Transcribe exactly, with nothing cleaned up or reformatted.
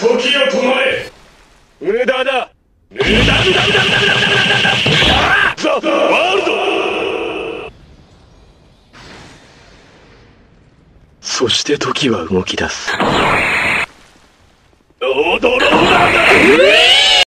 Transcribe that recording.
時を止まれ。無駄だ。無駄無駄無駄無駄無駄無駄無駄無駄。ザ・ワールド。そして時は動き出す。踊ろうだ。